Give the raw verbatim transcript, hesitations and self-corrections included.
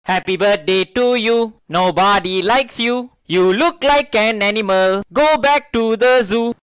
Happy birthday to you. Nobody likes you. You look like an animal. Go back to the zoo.